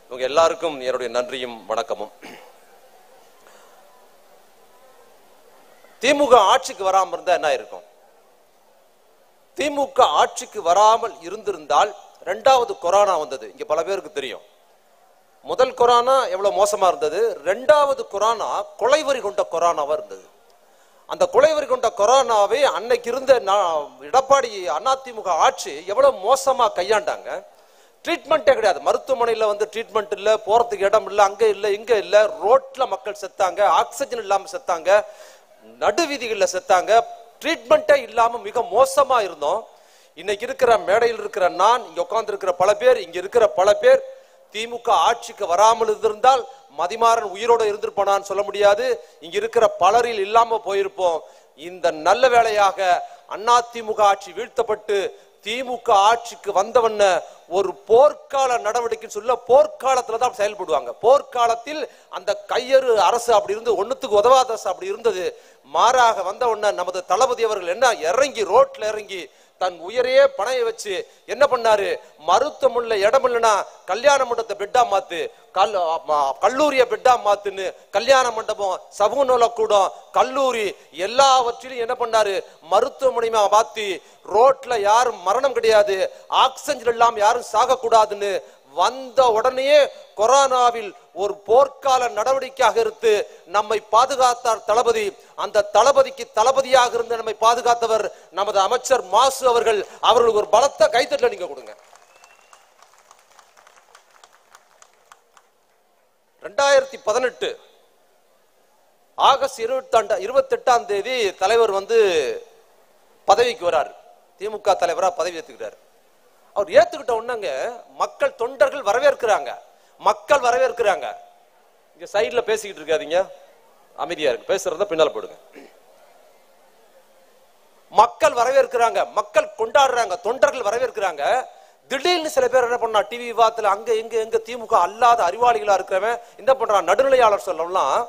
உங்க எல்லாருக்கும் என்னுடைய நன்றியும் வணக்கமும். திமுக ஆட்சிக்கு வராமல் இருந்தா என்ன இருக்கும்? திமுக ஆட்சிக்கு வராமல் இருந்திருந்தால் இரண்டாவது கொரோனா வந்தது. இங்க பல பேருக்கு தெரியும். முதல் கொரோனா எவ்வளவு மோசமா இருந்தது, இரண்டாவது கொரோனா கொலைவரி கொண்ட கொரோனாவா இருந்தது. அந்த கொலைவரி கொண்ட கொரோனாவை அன்னைக்கு இருந்த எடப்பாடி அதிமுக ஆட்சி எவ்வளவு மோசமா கையாண்டாங்க. ட்ரீட்மெண்ட்டே கிடையாது. மருத்துவமனையில் வந்து ட்ரீட்மெண்ட் இல்லை, போறதுக்கு இடம் இல்லை, அங்கே இல்லை இங்கே இல்லை. ரோட்ல மக்கள் செத்தாங்க, ஆக்சிஜன் இல்லாமல் செத்தாங்க, நடுவீதிகளில் செத்தாங்க. ட்ரீட்மெண்ட்டே இல்லாமல் மிக மோசமா இருந்தோம். இன்னைக்கு இருக்கிற மேடையில் இருக்கிற நான், இங்க உட்கார்ந்து இருக்கிற பல பேர், இங்க இருக்கிற பல பேர் திமுக ஆட்சிக்கு வராமல் இருந்திருந்தால் மதிமாறன் உயிரோடு இருந்திருப்பானான்னு சொல்ல முடியாது. இங்க இருக்கிற பலரில் இல்லாம போயிருப்போம். இந்த நல்ல வேளையாக அதிமுக ஆட்சி வீழ்த்தப்பட்டு திமுக ஆட்சிக்கு வந்தவன ஒரு போர்க்கால நடவடிக்கை சொல்ல, போர்க்காலத்துல தான் செயல்படுவாங்க. போர்க்காலத்தில் அந்த கையறு அரசு அப்படி இருந்து ஒண்ணுத்துக்கு உதவாத அரசு அப்படி இருந்தது. மாறாக வந்தவன நமது தளபதி அவர்கள் என்ன இறங்கி ரோட்ல இறங்கி தன் உயிரையே பணைய வச்சு என்ன பண்ணாரு? மருத்துவமனையில இடம் இல்லைன்னா கல்யாண மண்டபத்தை பெட்டா மாத்து, கல்லூரிய பெட்டா மாத்துன்னு கல்யாண மண்டபம், சமூக நலக்கூடம், கல்லூரி எல்லாவற்றிலும் என்ன பண்ணாரு? மருத்துவமனையா மாத்தி ரோட்ல யாரும் மரணம் கிடையாது, ஆக்சிஜன் இல்லாம யாரும் சாகக்கூடாதுன்னு வந்த உடனே கொரோனாவில் ஒரு போர்க்கால நடவடிக்கையாக இருந்து நம்மை பாதுகாத்தார் தளபதி. அந்த தளபதிக்கு தளபதியாக இருந்து நம்மை பாதுகாத்தவர் நமது அமைச்சர் மாசு அவர்கள். அவர்களுக்கு ஒரு பலத்த கைத்தட்டல நீங்க கொடுங்க. 2018 ஆகஸ்ட் 28ஆம் தேதி தலைவர் வந்து பதவிக்கு வராரு. திமுக தலைவரா பதவி ஏத்துக்கிறார். அவர் ஏத்துக்கிட்ட உடனே மக்கள் தொண்டர்கள் வரவேற்கிறாங்க. மக்கள் வரவேற்கிறாங்க. இங்க சைட்ல பேசிக்கிட்டு இருக்காதீங்க, அமைதியா இருக்கு. பேசுறத பின்னால போடுங்க. மக்கள் வரவேற்கிறாங்க, மக்கள் கொண்டாடுறாங்க, தொண்டர்கள் வரவேற்கிறாங்க. திடீர்னு சில பேர் என்ன பண்ணா, டிவி விவாதத்துல அங்க எங்க திமுக அல்லாத அறிவாளிகளா இருக்கிறவன் என்ன பண்றான், நடுநிலையாளர் சொல்லலாம்,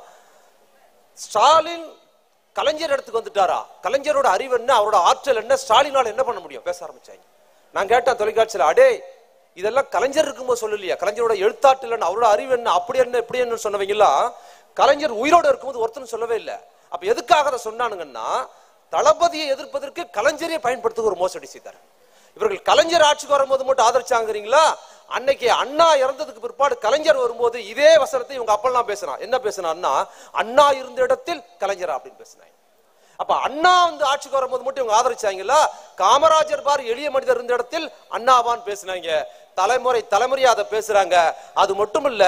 ஸ்டாலின் கலைஞர் இடத்துக்கு வந்துட்டாரா, கலைஞரோட அறிவு என்ன, அவரோட ஆற்றல் என்ன, ஸ்டாலினால என்ன பண்ண முடியும் பேச ஆரம்பிச்சாங்க. நான் கேட்டேன் தொலைக்காட்சியில், அடே இதெல்லாம் கலைஞர் இருக்கும்போது சொல்லலையா, கலைஞரோட எழுத்தாற்றல் என்ன, அவரோட அறிவு என்ன, அப்படி என்ன இப்படி என்ன சொன்னவங்களா கலைஞர் உயிரோடு இருக்கும்போது ஒருத்தரும் சொல்லவே இல்லை. அப்ப எதுக்காக அதை சொன்னானுங்கன்னா, தளபதியை எதிர்ப்பதற்கு கலைஞரையே பயன்படுத்த ஒரு மோசடி செய்தார். இவர்கள் கலைஞர் ஆட்சிக்கு வரும்போது மட்டும் ஆதரிச்சாங்கிறீங்களா? அன்னைக்கு அண்ணா இறந்ததுக்கு பிற்பாடு கலைஞர் வரும்போது இதே வசனத்தை இவங்க அப்பெல்லாம் பேசினான். என்ன பேசினா, அண்ணா இருந்த இடத்தில் கலைஞர் அப்படின்னு பேசினாங்க. அப்ப அண்ணா வந்து ஆட்சிக்கு வரும்போது மட்டும் இவங்க ஆதரிச்சாங்களா? காமராஜர் பார் எளிய மனிதர் இருந்த இடத்தில் அண்ணாவான் பேசினாங்க. தலைமுறையா அதை பேசுறாங்க. அது மட்டும் இல்ல,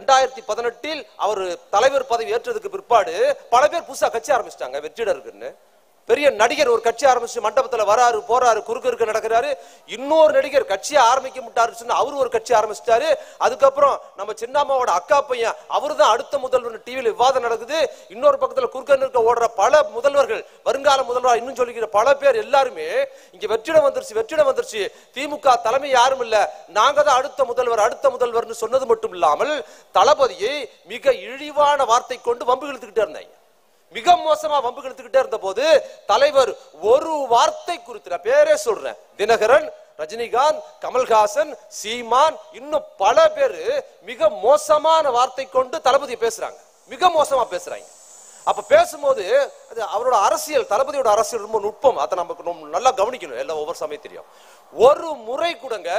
2018 அவர் தலைவர் பதவி ஏற்றதுக்கு பிற்பாடு பல பேர் புதுசா கட்சி ஆரம்பிச்சிட்டாங்க. வெற்றிடருக்குன்னு பெரிய நடிகர் ஒரு கட்சி ஆரம்பிச்சு மண்டபத்துல வராரு போறாரு, குறுக்கு நடக்கிறாரு. இன்னொரு நடிகர் கட்சியை ஆரம்பிக்க முட்டாரு, அவரு ஒரு கட்சி ஆரம்பிச்சிட்டாரு. அதுக்கப்புறம் நம்ம சின்னம்மாவோட அக்கா பையன் அவரு தான் அடுத்த முதல்வர், டிவியில விவாதம் நடக்குது. இன்னொரு பக்கத்துல குறுக்க ஓடுற பல முதல்வர்கள், வருங்கால முதல்வர் இன்னும் சொல்லிக்கிற பல பேர் எல்லாருமே இங்க வெற்றிடம் வந்துருச்சு. திமுக தலைமை யாரும் இல்ல, நாங்க தான் அடுத்த முதல்வர்னு சொன்னது மட்டும் இல்லாமல் தளபதியை மிக இழிவான வார்த்தை கொண்டு வம்பு இழுத்துக்கிட்டே இருந்தாங்க. மிக மோசமா வம்பு இழுத்துக்கிட்டே இருந்த போது தலைவர் ஒரு வார்த்தை குறித்து, பேரே சொல்றேன், தினகரன், ரஜினிகாந்த், கமல்ஹாசன், சீமான், இன்னும் பல பேரு மிக மோசமான வார்த்தை கொண்டு தளபதியை பேசுறாங்க, மிக மோசமா பேசுறாங்க. அப்ப பேசும்போது அது அவரோட அரசியல், தளபதியோட அரசியல் ரொம்ப நுட்பம். அதை நமக்கு நல்லா கவனிக்கணும். எல்லாம் ஒவ்வொரு சமயம் தெரியும். ஒரு முறை கூடங்க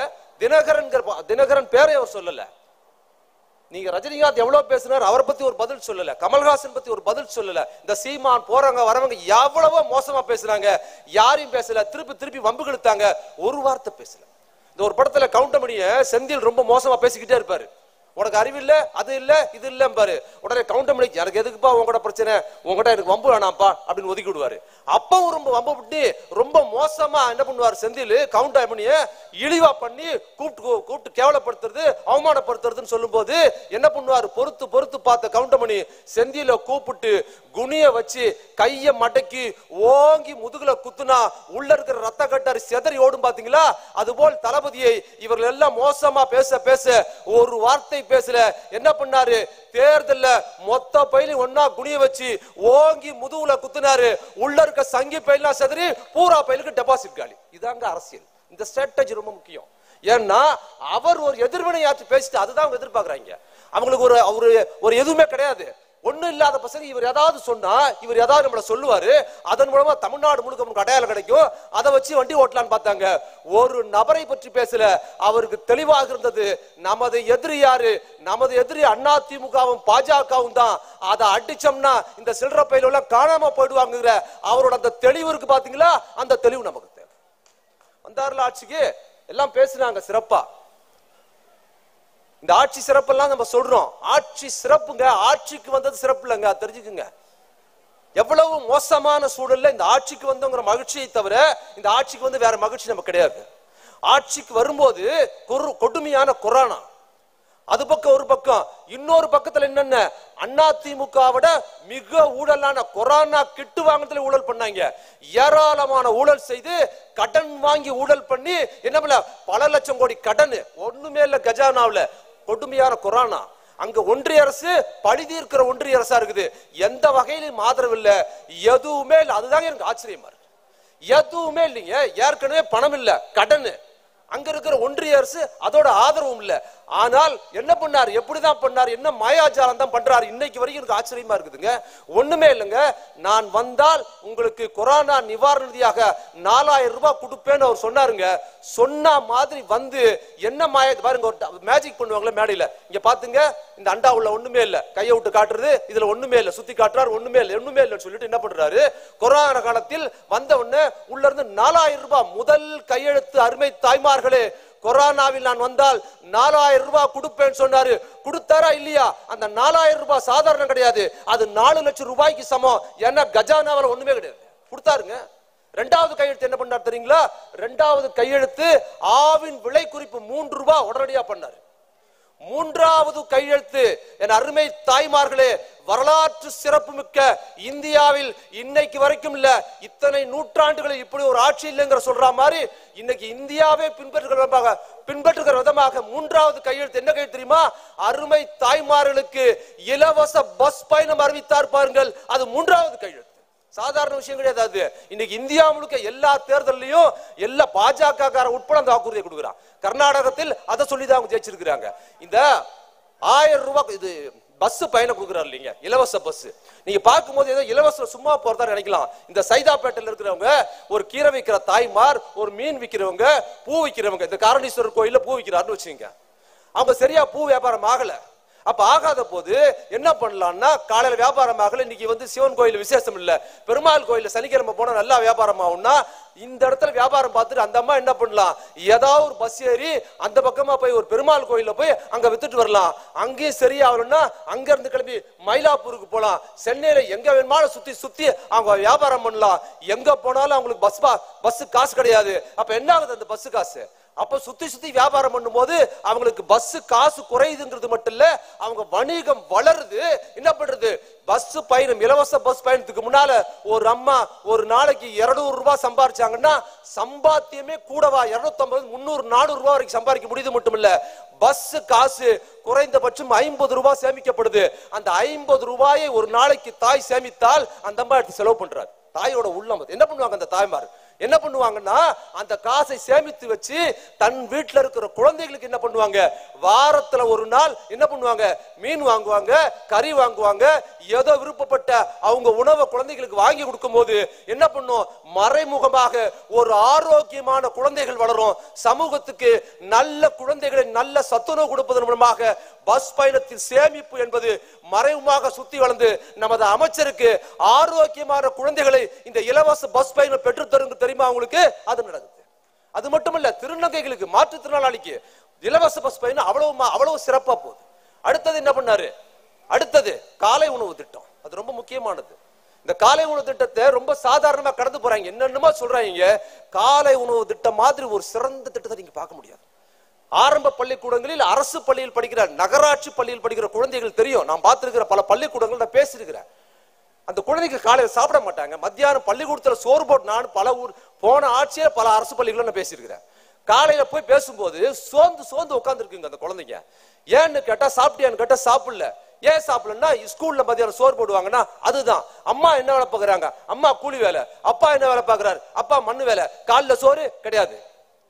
தினகரன் பேரை அவர் சொல்லல. நீங்க ரஜினிகாந்த் எவ்வளவு பேசினார், அவரை பத்தி ஒரு பதில் சொல்லல, கமல்ஹாசன் பத்தி ஒரு பதில் சொல்லல. இந்த சீமான் போறவங்க வரவங்க எவ்வளவோ மோசமா பேசுறாங்க, யாரையும் பேசல, திருப்பி வம்பு இழுத்தாங்க, ஒரு வார்த்தை பேசல. இந்த ஒரு படத்துல கவுண்டமணிய செந்தில் ரொம்ப மோசமா பேசிக்கிட்டே இருப்பாரு. உனக்கு அறிவு இல்ல, அது இல்ல, இது இல்ல பாரு. உடனே கவுண்டமணி, எனக்கு எதுக்குப்பா உங்கட பிரச்சனை, உங்ககிட்ட எனக்கு வம்பு வேணாம்ப்பா அப்படின்னு ஒதுக்கி விடுவாரு. அப்பவும் ரொம்ப வம்பு விட்டு ரொம்ப மோசமா என்ன பண்ணுவாரு செந்தில், கவுண்டமணிய இழிவா பண்ணி கூப்பிட்டு கேவலப்படுத்துறது, அவமானப்படுத்துறதுன்னு சொல்லும் போது என்ன பண்ணுவாரு, பொறுத்து பார்த்த கவுண்டமணி செந்தில கூப்பிட்டு குனிய வச்சு கைய மடக்கி ஓங்கி முதுகுல குத்துனா உள்ள இருக்கிற ரத்த கட்டாரி செதறி ஓடும். பாத்தீங்களா? அதுபோல் தளபதியை இவர்கள் எல்லாம் மோசமா பேச ஒரு வார்த்தை பேசல. என்ன பண்ணாரு, தேர்தல்ல மொத்த பயிலும் ஒன்னா குனிய வச்சு ஓங்கி முதுகுல குத்துனாரு. உள்ள இருக்க சங்கி பயிலாம் செதறி பூரா பயிலுக்கு டெபாசிட் காலி. இதாங்க அரசியல். இந்த ஸ்ட்ராட்டஜி ரொம்ப முக்கியம். ஏன்னா அவர் ஒரு எதிர்வினையாற்றி பேசிட்டு அதுதான் அவங்க எதிர்பார்க்கறாங்க. அவங்களுக்கு ஒரு எதுவுமே கிடையாது. ஒண்ணும் இல்லாத பசங்க இவர் ஏதாவது சொன்னா இவர் ஏதாவது நம்மள சொல்லுவாரு, அதன் மூலமா தமிழ்நாடு முழுக்க நமக்கு அடையாளம் கிடைக்கும், அதை வச்சு வண்டி ஓட்டலான்னு பார்த்தாங்க. ஒரு நபரை பற்றி பேசல, அவருக்கு தெளிவாக இருந்தது நமது எதிரி யாரு, நமது எதிரி அதிமுகவும் பாஜகவும் தான். அதை அடிச்சோம்னா இந்த சில்லற பையில எல்லாம் காணாம போயிடுவாங்க. அவரோட அந்த தெளிவு இருக்கு பாத்தீங்களா, அந்த தெளிவு நமக்கு தேவை. வந்தார்ல ஆட்சிக்கு, எல்லாம் பேசுனாங்க சிறப்பா. இந்த ஆட்சி சிறப்பெல்லாம் நம்ம சொல்றோம், ஆட்சி சிறப்புங்க, ஆட்சிக்கு வந்தது சிறப்பு இல்லைங்க, தெரிஞ்சுக்குங்க. எவ்வளவு மோசமான சூழல்ல இந்த ஆட்சிக்கு வந்தோங்கிற மகிழ்ச்சியை தவிர இந்த ஆட்சிக்கு வந்து வேற மகிழ்ச்சி நமக்கு கிடையாது. ஆட்சிக்கு வரும்போது கொடுமையான கொரோனா அது பக்கம் ஒரு பக்கம், இன்னொரு பக்கத்துல என்னென்ன அதிமுகவோட மிக ஊழலான கொரோனா கிட்டு வாங்குறதுல ஊழல் பண்ணாங்க. ஏராளமான ஊழல் செய்து கடன் வாங்கி ஊழல் பண்ணி என்ன பண்ண, பல லட்சம் கோடி கடன், ஒண்ணுமே இல்ல கஜானாவுல. கொடுமையான கொரோனா. அங்க ஒன்றிய அரசு பழிதி இருக்கிற ஒன்றிய அரசா இருக்குது, எந்த வகையிலும் ஆதரவு இல்ல, எதுவுமே இல்ல. அதுதான் எனக்கு ஆச்சரியமா இருக்கு. எதுவுமே இல்லைங்க, ஏற்கனவே பணம் இல்ல, கடன். அங்க இருக்கிற ஒன்றிய அரசு அதோட ஆதரவும் இல்ல. ஆனால் என்ன பண்ணார், எப்படிதான் பண்ணார், என்ன மாயாஜாலம் தான் பண்றாரு, இன்னைக்கு வரைக்கும் எனக்கு ஆச்சரியமா இருக்குதுங்க. ஒண்ணுமே இல்லைங்க, நான் வந்தால் உங்களுக்கு கொரோனா நிவாரண நிதியாக 4000 ரூபாய் கொடுப்பேன்னு அவர் சொன்னாருங்க. சொன்ன மாதிரி வந்து என்ன மாய பாருங்க, ஒரு மேஜிக் பண்ணுவாங்களே மேடையில, இங்க பாத்துங்க, இந்த அண்டா உள்ள ஒண்ணுமே இல்ல, கையை விட்டு காட்டுறது, இதுல ஒண்ணுமே இல்ல, சுத்தி காட்டுறாரு, ஒண்ணுமே இல்ல, ஒண்ணுமே இல்லைன்னு சொல்லிட்டு என்ன பண்றாரு, கொரோனா காலத்தில் வந்த உடனே உள்ள இருந்து 4000 ரூபாய் முதல் கையெழுத்து. அருமை தாய்மார்களே, கொரோனாவில் நான் வந்தால் 4000 ரூபாய் கொடுப்பேன்னு சொன்னாரு. கொடுத்தாரா இல்லையா? அந்த 4000 ரூபாய் சாதாரணம் கிடையாது, அது 4 லட்சம் ரூபாய்க்கு சமம். ஏன்னா கஜானாவில் ஒண்ணுமே கிடையாது, கொடுத்தாருங்க. இரண்டாவது கையெழுத்து என்ன பண்ணார் தெரியுங்களா? இரண்டாவது கையெழுத்து ஆவின் விலை குறிப்பு 3 ரூபாய் உடனடியா பண்ணாரு. மூன்றாவது கையெழுத்து, என் அருமை தாய்மார்களே, வரலாற்று சிறப்பு மிக்க இந்தியாவில் இன்னைக்கு வரைக்கும் இல்ல, இத்தனை நூற்றாண்டுகளில் இப்படி ஒரு ஆட்சி இல்லைங்கிற சொல்ற மாதிரி இன்னைக்கு இந்தியாவே பின்பற்றுகிற விதமாக மூன்றாவது கையெழுத்து என்ன கையெழுத்து தெரியுமா? அருமை தாய்மார்களுக்கு இலவச பஸ் பயணம் அறிவித்தார் பாருங்கள், அது மூன்றாவது கையெழுத்து. சாதாரண விஷயம் கிடையாது. இன்னைக்கு இந்தியா முழுக்க எல்லா தேர்தலையும் எல்லா பாஜக உட்பட அந்த வாக்குறுதியை கொடுக்குறான். கர்நாடகத்தில் அதை சொல்லிதான் அவங்க ஜெயிச்சிருக்கிறாங்க. இந்த 1000 ரூபாய் இது பஸ் பயணம் கொடுக்குறாரு இல்லைங்க, இலவச பஸ். நீங்க பார்க்கும்போது ஏதோ இலவச சும்மா போறதா நினைக்கலாம். இந்த சைதாப்பேட்டையில் இருக்கிறவங்க, ஒரு கீரை விற்கிற தாய்மார், ஒரு மீன் விற்கிறவங்க, பூ விற்கிறவங்க, இந்த காரணீஸ்வரர் கோயில பூ விற்கிறாருன்னு வச்சுங்க, அவங்க சரியா பூ வியாபாரம் ஆகல. அப்ப ஆகாத போது என்ன பண்ணலாம்னா, காலையில வியாபாரம் ஆகல, இன்னைக்கு வந்து சிவன் கோயில் விசேஷம் இல்ல, பெருமாள் கோயில சனிக்கிழமை போனா நல்லா வியாபாரம் ஆகும்னா, இந்த இடத்துல வியாபாரம் பார்த்துட்டு அந்த அம்மா என்ன பண்ணலாம், ஏதாவது ஒரு பஸ் ஏறி அந்த பக்கமா போய் ஒரு பெருமாள் கோயில போய் அங்க வித்துட்டு வரலாம். அங்கேயும் சரியாகணும்னா அங்க இருந்து கிளம்பி மயிலாப்பூருக்கு போலாம், சென்னையில எங்க வேணுமாலும் சுத்தி சுத்தி அவங்க வியாபாரம் பண்ணலாம். எங்க போனாலும் அவங்களுக்கு பஸ் காசு கிடையாது. அப்ப என்ன ஆகுது அந்த பஸ் காசு? அப்ப சுத்தி சுத்தி வியாபாரம் பண்ணும் போது அவங்களுக்கு பஸ் காசு குறையுதுங்கிறது மட்டும் இல்ல, அவங்க வணிகம் வளருது. என்ன பண்றது, பஸ் பயணம், இலவச பஸ் பயணத்துக்கு முன்னால ஒரு அம்மா ஒரு நாளைக்கு 200 ரூபாய் சம்பாதிச்சாங்கன்னா சம்பாத்தியமே கூடவா 250, 300, 400 ரூபாய் வரைக்கும் சம்பாதிக்க முடியுது மட்டும் இல்ல, பஸ் காசு குறைந்தபட்சம் 50 ரூபாய் சேமிக்கப்படுது. அந்த 50 ரூபாயை ஒரு நாளைக்கு தாய் சேமித்தால் அந்த அம்மா எடுத்து செலவு பண்றாரு. தாயோட உள்ளம் என்ன பண்ணுவாங்க அந்த தாய்மார், என்ன பண்ணுவாங்கன்னா அந்த காசை சேமித்து வச்சு தன் வீட்டுல இருக்கிற குழந்தைகளுக்கு என்ன பண்ணுவாங்க, வாரத்துல ஒரு நாள் என்ன பண்ணுவாங்க, மீன் வாங்குவாங்க, கறி வாங்குவாங்க, ஏதோ விருப்பப்பட்ட அவங்க உணவை குழந்தைகளுக்கு வாங்கி கொடுக்கும் போது என்ன பண்ணும், மறைமுகமாக ஒரு ஆரோக்கியமான குழந்தைகள் வளரும். சமூகத்துக்கு நல்ல குழந்தைகளை நல்ல சத்துணவு கொடுப்பதன் மூலமாக பஸ் பயணத்தில் சேமிப்பு என்பது மறைமுகமாக சுத்தி வளர்ந்து நமது அமைச்சருக்கு ஆரோக்கியமான குழந்தைகளை இந்த இலவச பஸ் பயணம் பெற்று தருங்க தெரியுமா உங்களுக்கு? அது நடக்குது. அது மட்டுமல்ல, திருநங்கைகளுக்கு, மாற்றுத்திறனாளிக்கு இலவச பஸ் பயணம் அவ்வளவு சிறப்பா போகுது. அடுத்தது என்ன பண்ணாரு, அடுத்தது காலை உணவு திட்டம். அது ரொம்ப முக்கியமானது. இந்த காலை உணவு திட்டத்தை ரொம்ப சாதாரணமா கடந்து போறாங்க, என்னென்னமா சொல்றாங்க. காலை உணவு திட்டம் மாதிரி ஒரு சிறந்த திட்டத்தை நீங்க பார்க்க முடியாது. ஆரம்ப பள்ளிக்கூடங்களில், அரசு பள்ளியில் படிக்கிற, நகராட்சி பள்ளியில் படிக்கிற குழந்தைகள் தெரியும். நான் பார்த்திருக்கிற பல பள்ளிக்கூடங்கள் நான் பேசியிருக்கிறேன். அந்த குழந்தைங்க காலையில் சாப்பிட மாட்டாங்க, மத்தியானம் பள்ளிக்கூடத்துல சோறு போட்டு, நான் பல ஊர் போன ஆட்சியில பல அரசு பள்ளிகளை நான் பேசியிருக்கிறேன். காலையில போய் பேசும்போது சோர்ந்து உட்கார்ந்து இருக்குங்க அந்த குழந்தைங்க. ஏன்னு கேட்டா சாப்பிட்டியான்னு கேட்டா சாப்பிடல. ஏன் சாப்பிடலன்னா, ஸ்கூல்ல மத்தியானம் சோறு போடுவாங்கன்னா அதுதான். அம்மா என்ன வேலை பாக்குறாங்க, அம்மா கூலி வேலை, அப்பா என்ன வேலை பாக்குறாரு, அப்பா மண்ணு வேலை, காலைல சோறு கிடையாது.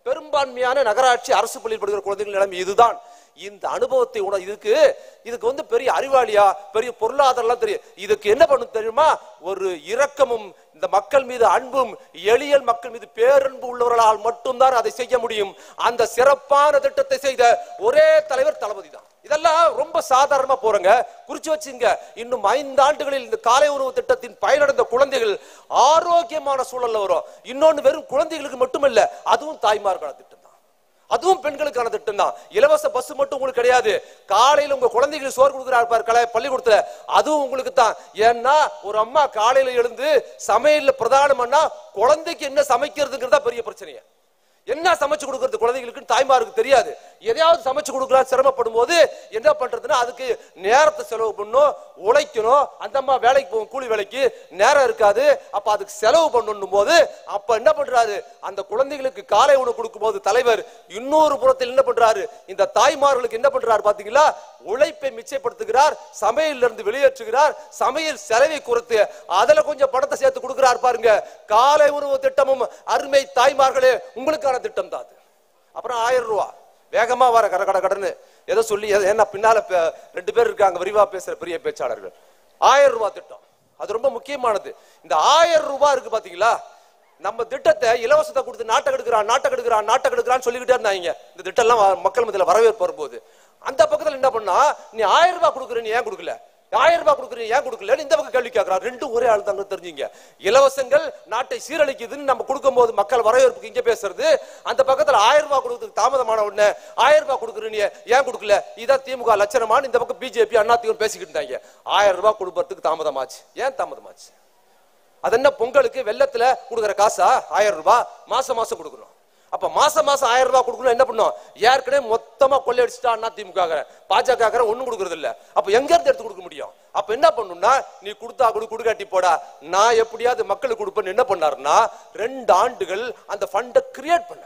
பெரும்பான்மையான நகராட்சி அரசு பள்ளியில் படிக்கிற குழந்தைகள் நிலைமை இதுதான். இந்த அனுபவத்தை இதுக்கு பெரிய அறிவாளியா பெரிய பொருளாதாரம் தெரியும். இதுக்கு என்ன பண்ணும் தெரியுமா? ஒரு இரக்கமும் இந்த மக்கள் மீது அன்பும் எளிய மக்கள் மீது பேரன்பு உள்ளவர்களால் மட்டும்தான் அதை செய்ய முடியும். அந்த சிறப்பான திட்டத்தை செய்த ஒரே தலைவர் தளபதி தான். இதெல்லாம் ரொம்ப சாதாரணமா போறங்க. குறிச்சு வச்சுங்க, இன்னும் 5 ஆண்டுகளில் இந்த காலை உணவு திட்டத்தின் பயனடைந்த குழந்தைகள் ஆரோக்கியமான சூழல்ல வரும். இன்னொன்னு வெறும் குழந்தைகளுக்கு மட்டுமல்ல, அதுவும் தாய்மார்களான திட்டம் தான், அதுவும் பெண்களுக்கான திட்டம் தான். இலவச பஸ் மட்டும் உங்களுக்கு கிடையாது. காலையில உங்க குழந்தைகளுக்கு சோறு கொடுக்குறாரு பள்ளிக்கூடத்துல, அதுவும் உங்களுக்கு தான். ஏன்னா ஒரு அம்மா காலையில எழுந்து சமையல்ல பிரதானம்னா குழந்தைக்கு என்ன சமைக்கிறதுங்கிறதா பெரிய பிரச்சனையே. என்ன சமைச்சு கொடுக்கறது குழந்தைகளுக்கு தாய்மாருக்கு தெரியாது. எதையாவது சமைச்சு கொடுக்கலாம் சிரமப்படும் போது என்ன பண்றதுன்னா அதுக்கு நேரத்தை செலவு பண்ணும், உழைக்கணும். அந்த அம்மா வேலைக்கு போகும், கூலி வேலைக்கு நேரம் இருக்காது. அப்ப அதுக்கு செலவு பண்ணணும் போது அப்ப என்ன பண்றாரு, அந்த குழந்தைகளுக்கு காலை உணவு கொடுக்கும் போது தலைவர் இன்னொரு புறத்தில் என்ன பண்றாரு, இந்த தாய்மார்களுக்கு என்ன பண்றாரு பாத்தீங்களா, உழைப்பை மிச்சப்படுத்துகிறார், சமையல் இருந்து வெளியேற்றுகிறார், சமையல் செலவை குறைத்து அதுல கொஞ்சம் பணத்தை சேர்த்து கொடுக்கிறார். பாருங்க, காலை உணவு திட்டமும் அருமை தாய்மார்களே உங்களுக்கான திட்டம் தான். அப்புறம் 1000 ரூபாய் வேகமா வர கடன்னு ஏதோ சொல்லி, என்ன பின்னால 2 பேர் இருக்காங்க விரிவா பேசுற பெரிய பேச்சாளர்கள். 1000 ரூபாய் திட்டம் அது ரொம்ப முக்கியமானது. இந்த 1000 ரூபாய் இருக்கு பாத்தீங்களா, நம்ம திட்டத்தை இலவசத்தை கொடுத்து நாட்டை சொல்லிக்கிட்டே இருந்தாங்க. இந்த திட்டம் எல்லாம் மக்கள் மத்தியில் வரவேற்பு வரும்போது அந்த பக்கத்துல என்ன பண்ணா, நீ 1000 ரூபாய் கொடுக்குற, நீ ஏன் கொடுக்கல, 1000 ரூபாய் கொடுக்குற, ஏன் கொடுக்கல, இந்த பக்கம் கேள்வி கேட்கிறார். ரெண்டும் ஒரே ஆள் தாங்க. தெரிஞ்சுங்க, இலவசங்கள் நாட்டை சீரழிக்குதுன்னு நம்ம கொடுக்கும் போது மக்கள் வரவேற்புக்கு இங்க பேசுறது, அந்த பக்கத்துல 1000 ரூபாய் கொடுக்கறதுக்கு தாமதமான உடனே 1000 ரூபாய் கொடுக்குற, நீ ஏன் கொடுக்கல, இதான் திமுக லட்சணமான இந்த பக்கம் பிஜேபி அதிமுக பேசிக்கிட்டு இருந்தாங்க. 1000 ரூபாய் கொடுக்கறதுக்கு தாமதமாச்சு. ஏன் தாமதமாச்சு? அது என்ன, பொங்கலுக்கு வெள்ளத்துல கொடுக்குற காசா 1000 ரூபாய் மாசம் மாசம் கொடுக்கணும். அப்ப மாசம் 1000 ரூபாய் கொடுக்கணும். என்ன பண்ணும், ஏற்கனவே மொத்தமா கொள்ளையடிச்சுட்டா திமுக பாஜக ஒண்ணும் கொடுக்கறது இல்ல. அப்ப எங்க இருந்து எடுத்து கொடுக்க முடியும்? அப்ப என்ன பண்ணும்னா, நீ கொடுத்தா கொடுக்காட்டி போடா, நான் எப்படியாவது மக்களுக்கு கொடுப்பேன்னு என்ன பண்ணாருன்னா 2 ஆண்டுகள் அந்த ஃபண்டை கிரியேட் பண்ண.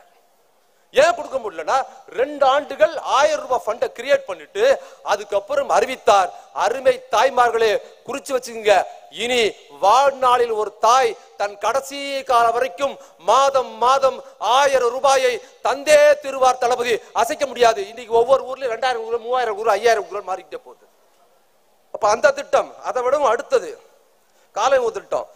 ஏன் கொடுக்க முடியலன்னா 2 ஆண்டுகள் 1000 ரூபாய் ஃபண்டை கிரியேட் பண்ணிட்டு அதுக்கப்புறம் அறிவித்தார், அருமை தாய்மார்களே குறிச்சு வச்சுங்க, இனி வாழ்நாளில் ஒரு தாய் தன் கடைசி கால வரைக்கும் மாதம் 1000 ரூபாயை தந்தே திருவார் தளபதி. அசைக்க முடியாது. இன்னைக்கு ஒவ்வொரு ஊர்லயும் 2000, 3000, 5000 மாறிக்கிட்டே போகுது. அப்ப அந்த திட்டம், அதை விடவும் அடுத்தது காலை உணவு திட்டம்.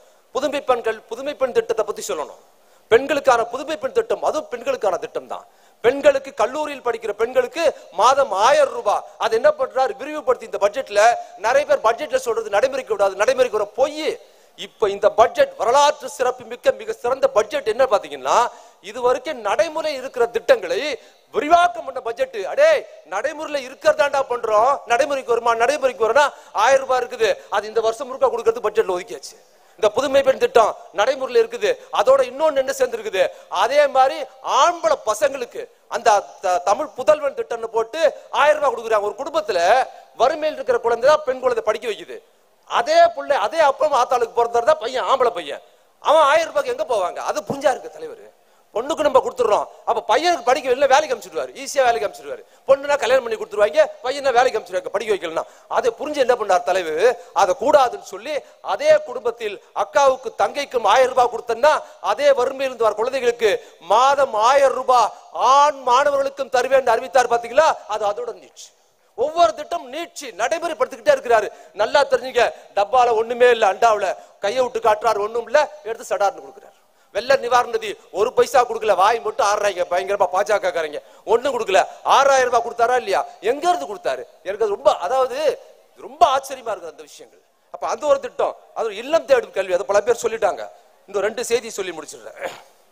புதுமை பெண் திட்டத்தை பத்தி சொல்லணும். பெண்களுக்கான புதுமை பெண் திட்டம், அதுவும் பெண்களுக்கான திட்டம் தான். பெண்களுக்கு கல்லூரியில் படிக்கிற பெண்களுக்கு மாதம் 1000 ரூபாய். அது என்ன பண்றாரு, விரிவுபடுத்தி இந்த பட்ஜெட்ல நிறைய பேர் பட்ஜெட்ல சொல்றது நடைமுறைக்கு விடாது, நடைமுறைக்கு வர பொய். இப்ப இந்த பட்ஜெட் வரலாற்று சிறப்பு மிக்க மிக சிறந்த பட்ஜெட். என்ன பாத்தீங்கன்னா, இதுவரைக்கும் நடைமுறை இருக்கிற திட்டங்களை விரிவாக்கம் பண்ண பட்ஜெட். அடே, நடைமுறையில இருக்கிறதாண்டா பண்றோம், நடைமுறைக்கு வருமா, நடைமுறைக்கு வரும்னா 1000 ரூபாய் இருக்குது, அது இந்த வருஷம் முழுக்க கொடுக்கறது பட்ஜெட்ல ஒதுக்கியாச்சு. இந்த புதுமை பெண் திட்டம் நடைமுறையில் இருக்குது. அதோட இன்னொன்னு என்ன சேர்ந்து இருக்குது, அதே மாதிரி ஆம்பளை பசங்களுக்கு அந்த தமிழ் புதல்வன் திட்டம்னு போட்டு 1000 ரூபாய் கொடுக்குறாங்க. ஒரு குடும்பத்துல வறுமையில் இருக்கிற குழந்தை தான் பெண் குழந்தை படிக்க வைக்குது. அதே பிள்ளை அதே அப்பா ஆத்தாளுக்கு பிறந்தா பையன், ஆம்பளை பையன், அவன் 1000 ரூபாய்க்கு எங்க போவாங்க? அது புரிஞ்சா இருக்கு தலைவர். பொண்ணுக்கு நம்ம கொடுத்துறோம், அப்ப பையனுக்கு படிக்க வெளில வேலைக்கு அனுப்பிச்சிடுவாரு, ஈஸியா வேலைக்கு அனுப்பிச்சிடுவாரு. பொண்ணுனா கல்யாணம் பண்ணி கொடுத்துருவாங்க, பையனை வேலைக்கு அனுப்பிச்சிடுவாங்க படிக்க வைக்கலாம். அதை புரிஞ்சு என்ன பண்ணார் தலைவர், அதை கூடாதுன்னு சொல்லி அதே குடும்பத்தில் அக்காவுக்கு தங்கைக்கும் 1000 ரூபாய் கொடுத்தா அதே வறுமையிலிருந்து வர குழந்தைகளுக்கு மாதம் 1000 ரூபாய் ஆண் மாணவர்களுக்கும் தருவேன் அறிவித்தார். பாத்தீங்களா, அது அதோட நீட்சி. ஒவ்வொரு திட்டம் நீட்சி நடைமுறைப்படுத்திக்கிட்டே இருக்கிறாரு. நல்லா தெரிஞ்சுங்க, டப்பால ஒண்ணுமே இல்ல, அண்டாவில கையை விட்டு காட்டுறாரு, ஒண்ணும் இல்ல, எடுத்து சடார்னு கொடுக்குறாரு. வெள்ள நிவாரண நிதி 1 பைசா கொடுக்கல, வாய் மட்டும் 6,000 பயங்கரமா பாஜக காரங்க ஒண்ணும் கொடுக்கல. 6000 ரூபாய் கொடுத்தாரா இல்லையா? எங்க இருந்து கொடுத்தாரு? எனக்கு அது ரொம்ப, அதாவது ரொம்ப ஆச்சரியமா இருக்கு அந்த விஷயங்கள். அப்ப அந்த ஒரு திட்டம், அது இல்லம் தேடும் கல்வி, அதை பல பேர் சொல்லிட்டாங்க. இந்த 2 செய்தி சொல்லி முடிச்சிடுறேன்.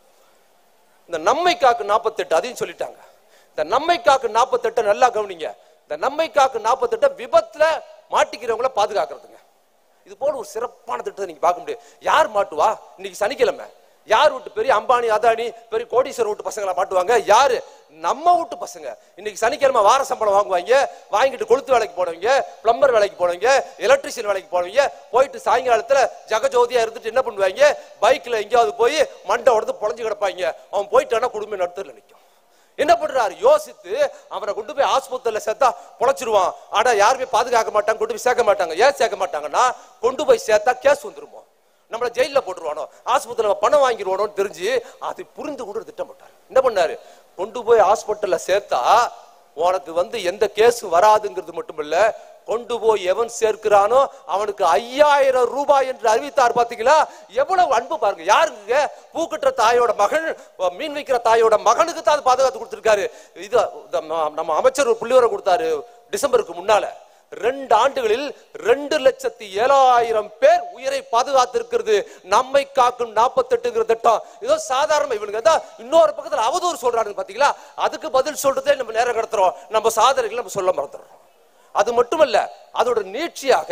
இந்த நம்மை காக்கு 48 அதையும் சொல்லிட்டாங்க. இந்த நம்மை காக்கு 48 நல்லா கவனிங்க. இந்த நம்மை காக்கு 48 விபத்துல மாட்டிக்கிறவங்களை பாதுகாக்கிறதுங்க. இது போல ஒரு சிறப்பான திட்டத்தை நீங்க பார்க்க முடியும். யார் மாட்டுவா? இன்னைக்கு சனிக்கிழமை யார் வீட்டு பெரிய அம்பானி அதானி பெரிய கோடீஸ்வரர் வீட்டு பசங்களை மாட்டுவாங்க? யாரு? நம்ம வீட்டு பசங்க. இன்னைக்கு சனிக்கிழமை வார சம்பளம் வாங்குவாங்க, வாங்கிட்டு கொளுத்து வேலைக்கு போனவங்க, பிளம்பர் வேலைக்கு போனவங்க, எலக்ட்ரிஷியன் வேலைக்கு போனவங்க, போயிட்டு சாயங்காலத்துல ஜகஜோதியா இருந்துட்டு என்ன பண்ணுவாங்க, பைக்ல எங்கேயாவது போய் மண்டை உடந்து பொழஞ்சு கிடப்பாங்க. அவன் போயிட்டானா குடும்பம் நடத்துல நிற்கும். என்ன பண்றாரு, யோசித்து அவனை கொண்டு போய் ஆஸ்பத்திரியில சேர்த்தா பொழைச்சிருவான். ஆனா யாருமே பாதுகாக்க மாட்டாங்க, கொண்டு போய் சேர்க்க மாட்டாங்க. ஏன் சேர்க்க மாட்டாங்கன்னா, கொண்டு போய் சேர்த்தா கேஸ் வந்துருமோ, நம்மள ஜெயில போட்டுருவானோ, ஆஸ்பத்திரியில பணம் வாங்கிடுவானோன்னு தெரிஞ்சு அதை புரிந்து கொண்டு திட்டம் போட்டார். என்ன பண்ணாரு, கொண்டு போய் ஹாஸ்பிட்டல்ல சேர்த்தா உனக்கு எந்த கேஸ் வராதுங்கிறது மட்டும் இல்ல, கொண்டு போய் எவன் சேர்க்கிறானோ அவனுக்கு 5000 ரூபாய் என்று அறிவித்தார். பாத்தீங்களா எவ்வளவு அன்பு பாருங்க. யாருங்க, பூக்கற்ற தாயோட மகன், மீன் வைக்கிற தாயோட மகனுக்கு தான் பாதுகாத்து கொடுத்திருக்காரு. இது நம்ம அமைச்சர் ஒரு புள்ளிவரம் கொடுத்தாரு டிசம்பருக்கு முன்னால. 2 ஆண்டுகளில் 2,07,000 பேர் உயிரை பாதுகாத்து இருக்கிறது. நம்மை காக்கும் 48ங்கிற திட்டம் ஏதோ சாதாரண. இவனுங்க தான் இன்னொரு பக்கத்தில் அவதூறு சொல்றாங்க பாத்தீங்களா, அதுக்கு பதில் சொல்றதே நம்ம நேரம் கடத்துறோம். நம்ம சாதனைகளை நம்ம சொல்ல மறந்துடுறோம். அது மட்டுமல்ல, அதோட நீட்சியாக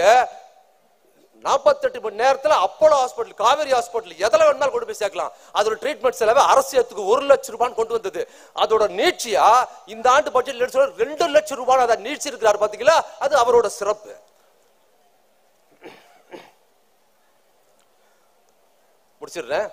48 மணி நேரத்தில் அப்போலோ ஹாஸ்பிட்டல், காவேரி ஹாஸ்பிட்டல் எதில் வேணாலும் கொண்டு போய் சேர்க்கலாம். அதோட ட்ரீட்மெண்ட் செலவு அரசுக்கு 1 லட்சம் ரூபாய் கொண்டு வந்தது. அதோட நீட்சியா இந்த ஆண்டு பட்ஜெட் 2 லட்சம் ரூபாய் அதை நீட்சி இருக்கிறார். பாத்தீங்களா, அது அவரோட சிறப்பு. முடிச்சிடுறேன்.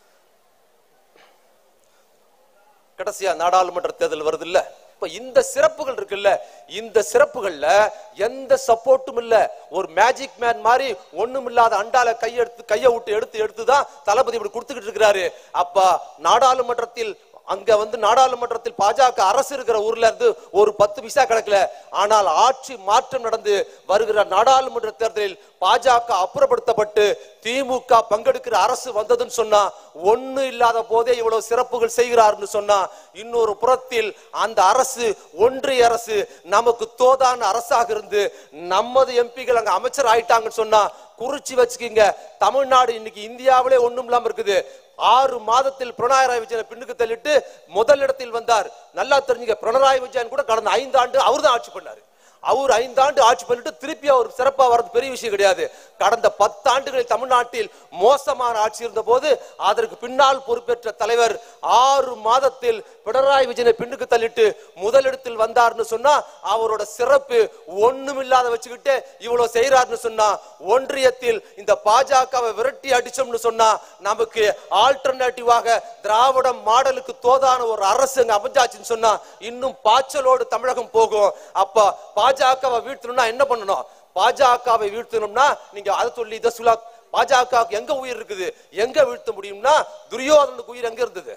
கடைசியா நாடாளுமன்ற தேர்தல் வருது இல்ல, இந்த சிறப்புகள் இருக்குல்ல, இந்த சிறப்புகள்ல எந்த சப்போர்ட்டும் இல்ல. ஒரு மேஜிக் மேன் மாதிரி ஒண்ணும் இல்லாத அண்டால கையை விட்டு எடுத்துதான் தளபதி இப்படி கொடுத்துக்கிட்டு இருக்கிறாரு. அப்ப நாடாளுமன்றத்தில் நாடாளுமன்றத்தில் பாஜக அரசு இருக்கிற ஊர்ல இருந்து ஒரு 10 பைசா கணக்குல, ஆனால் ஆட்சி மாற்றம் நடந்து வருகிற நாடாளுமன்ற தேர்தலில் பாஜக அப்புறப்படுத்தப்பட்டு திமுக பங்கெடுக்கிற அரசு வந்ததுன்னு சொன்னா, ஒண்ணு இல்லாத போதே இவ்வளவு சிறப்புகள் செய்கிறார்னு சொன்னா, இன்னொரு புறத்தில் அந்த அரசு ஒன்றிய அரசு நமக்கு தோதான அரசாக இருந்து நமது எம்பிகள் அங்க அமைச்சர் ஆயிட்டாங்கன்னு சொன்னா, குறிச்சி வச்சுக்கீங்க, தமிழ்நாடு இன்னைக்கு இந்தியாவிலே ஒண்ணும் இல்லாம இருக்குது. 6 மாதத்தில் பினராயி விஜயன் பின்னுக்கு தள்ளிட்டு முதலிடத்தில் வந்தார். நல்லா தெரிஞ்சுங்க, பினராயி விஜயன் கூட கடந்த 5 ஆண்டு அவர் தான் ஆட்சி பண்ணாரு. அவர் 5 ஆண்டு ஆட்சி பண்ணிட்டு திருப்பி அவர் சிறப்பா வர்றது பெரிய விஷயம் கிடையாது. கடந்த 10 ஆண்டுகளில் தமிழ்நாட்டில் மோசமான ஆட்சி இருந்த போது அதற்கு பின்னால் பொறுப்பேற்ற தலைவர் 6 மாதத்தில் பினராயி விஜயனை பின்னுக்கு தள்ளிட்டு முதலிடத்தில் வந்தார்னு சொன்னா, அவரோட சிறப்பு ஒண்ணுமில்லாத வச்சுக்கிட்டு இவ்வளவு செய்யறாருன்னு சொன்னா, ஒன்றியத்தில் இந்த பாஜகவை விரட்டி அடிச்சோம்னு சொன்னா, நமக்கு ஆல்டர்னேட்டிவாக திராவிட மாடலுக்கு தோதான ஒரு அரசு அங்க அமைஞ்சாச்சுன்னு சொன்னா, இன்னும் பாய்ச்சலோடு தமிழகம் போகும். அப்ப பாஜகவை வீழ்த்தணும்னா என்ன பண்ணணும்? பாஜகவை வீழ்த்தணும்னா நீங்க அதை சொல்லி இதை சொல்ல, பாஜக எங்க உயிர் இருக்குது, எங்க வீழ்த்த முடியும்னா, துரியோதனுக்கு உயிர் எங்க இருந்தது?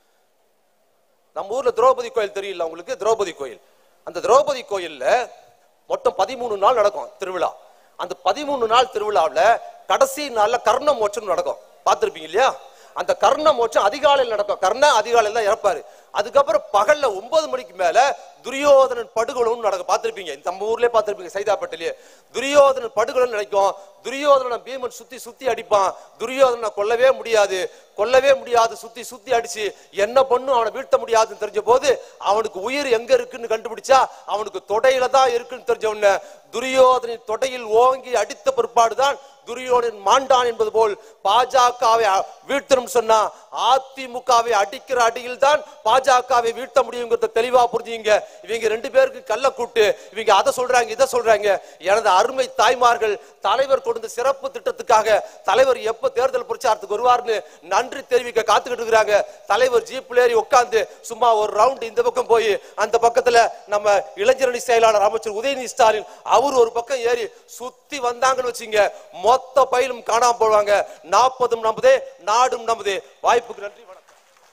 நம்ம ஊர்ல திரௌபதி கோயில் தெரியல உங்களுக்கு? திரௌபதி கோயில், அந்த திரௌபதி கோயில்ல மொத்தம் 13 நாள் நடக்கும் திருவிழா. அந்த 13 நாள் திருவிழாவில் கடைசி நாள்ல கர்ண மோட்சம் நடக்கும். பார்த்திருப்பீங்க இல்லையா? அந்த கர்ண மோட்சம் அதிகாலையில் நடக்கும். கர்ணன் அதிகாலையில் தான் இறப்பாரு. அதுக்கப்புறம் பகல்ல 9 மணிக்கு மேல துரியோதனன் படுகொலைன்னு நடக்கும். பார்த்திருப்பீங்க, நம்ம ஊர்லயே பார்த்திருப்பீங்க, சைதாப்பேட்டையிலேயே துரியோதனன் படுகொலை நடக்கும். துரியோதன பீமன் சுத்தி அடிப்பான். துரியோதனை கொல்லவே முடியாது, சுத்தி அடிச்சு என்ன பண்ணும் அவனை வீழ்த்த முடியாதுன்னு தெரிஞ்ச போது, அவனுக்கு உயிர் எங்க இருக்குன்னு கண்டுபிடிச்சா, அவனுக்கு தொடையில தான் இருக்குன்னு தெரிஞ்ச உடனே துரியோதனின் தொடையில் ஓங்கி அடித்த பிற்பாடுதான் துரியோதனன் மாண்டான் என்பது போல் பாஜகவை வீழ்த்தணும் சொன்னா, அதிமுகவை அடிக்கிற அடியில் தான் பாஜகவை வீழ்த்த முடியுங்கிறத தெளிவா புரிஞ்சுங்க. இவங்க 2 பேருக்கு கள்ள கூட்டு, இவங்க அதை சொல்றாங்க இதை சொல்றாங்க. எனது அருமை தாய்மார்கள், தலைவர் கொடுத்த சிறப்பு திட்டத்துக்காக தலைவர் எப்ப தேர்தல் பிரச்சாரத்துக்கு வருவார்னு நன்றி தெரிவிக்க காத்துக்கிட்டு இருக்கிறாங்க. தலைவர் ஜீப்ல ஏறி உட்கார்ந்து சும்மா ஒரு ரவுண்ட் இந்த பக்கம் போய், அந்த பக்கத்துல நம்ம இளைஞரணி செயலாளர் அமைச்சர் உதயநிதி ஸ்டாலின் அவர் ஒரு பக்கம் ஏறி சுத்தி வந்தாங்கன்னு வச்சுங்க, மொத்த பயிலும் காணாம போடுவாங்க. 40ம் நமதே, நாடும் நமதே. வாய்ப்புக்கு நன்றி, வணக்கம்.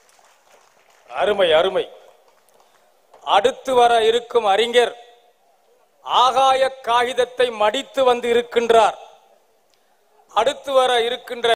அருமை. அடுத்து வர இருக்கும் அறிஞர் ஆகாய காகிதத்தை மடித்து வந்து இருக்கின்றார். அடுத்து வர இருக்கின்ற